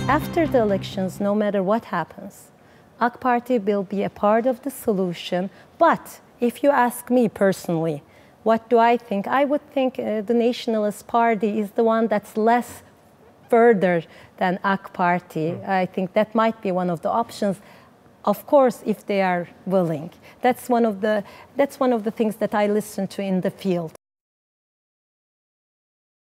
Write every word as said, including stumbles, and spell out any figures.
After the elections, no matter what happens, A K Party will be a part of the solution. But if you ask me personally, what do I think? I would think uh, the Nationalist Party is the one that's less further than A K Party. Mm. I think that might be one of the options. Of course, if they are willing. That's one of the, that's one of the things that I listen to in the field.